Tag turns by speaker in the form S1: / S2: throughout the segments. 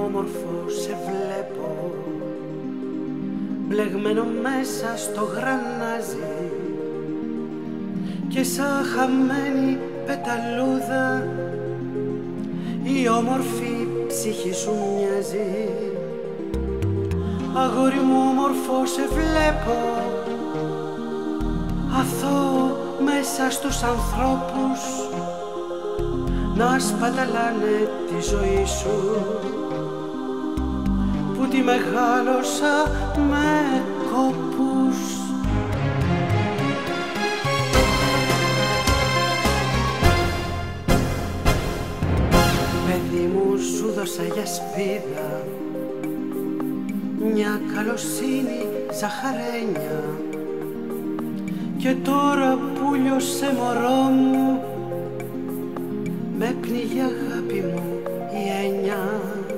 S1: όμορφο σε βλέπω, μπλεγμένο μέσα στο γρανάζι και σαν χαμένη πεταλούδα η όμορφη ψυχή σου μοιάζει. Αγόρι μου όμορφο σε βλέπω, αθώο μέσα στους ανθρώπους να σπαταλάνε τη ζωή σου που τη μεγάλωσα με κόπους. Παιδί μου σου δώσα για σπίδα μια καλοσύνη ζαχαρένια και τώρα που λιώσε μωρό μου με πνίγει αγάπη μου η έννοια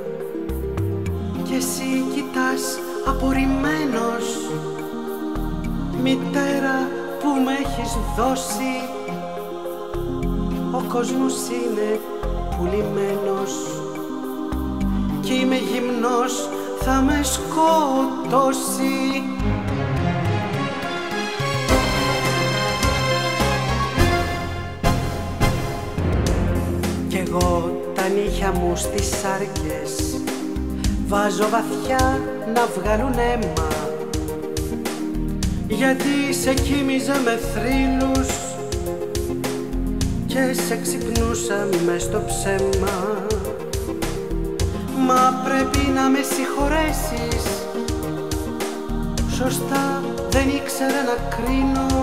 S1: κι εσύ κοιτάς απορριμμένος μητέρα που με έχεις δώσει. Ο κόσμος είναι πουλημένος κι είμαι γυμνός, θα με σκοτώσει. Κι εγώ τα νύχια μου στις σάρκες βάζω βαθιά να βγάλουν αίμα, γιατί σε κοίμιζα με θρύλους και σε ξυπνούσα μες στο ψέμα. Μα πρέπει να με συγχωρέσεις, σωστά δεν ήξερα να κρίνω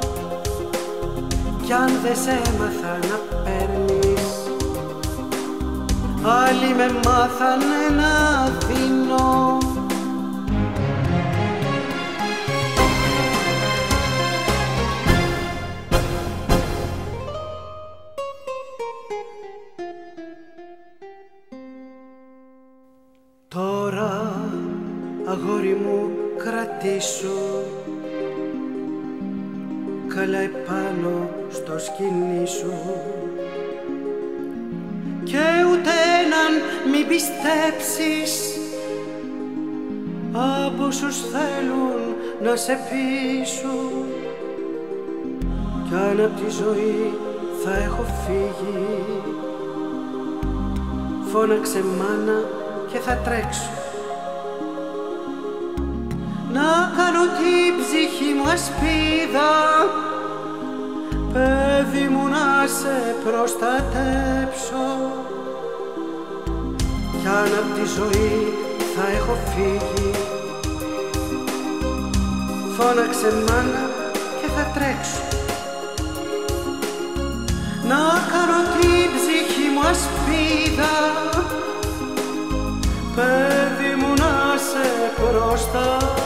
S1: κι αν δεν σε έμαθα να παίρνεις, άλλοι με μάθανε να δίνω. Τώρα, αγόρι μου, κρατήσου καλά επάνω στο σκηνή σου και ούτε έναν μην πιστέψεις από όσους θέλουν να σε πείσουν κι αν απ' τη ζωή θα έχω φύγει φώναξε μάνα και θα τρέξω να κάνω την ψυχή μου ασπίδα, παιδί μου να σε προστατέψω κι αν απ' τη ζωή θα έχω φύγει φώναξε μάνα και θα τρέξω να κάνω την ψυχή μου ασπίδα, παιδί μου να σε προστατέψω.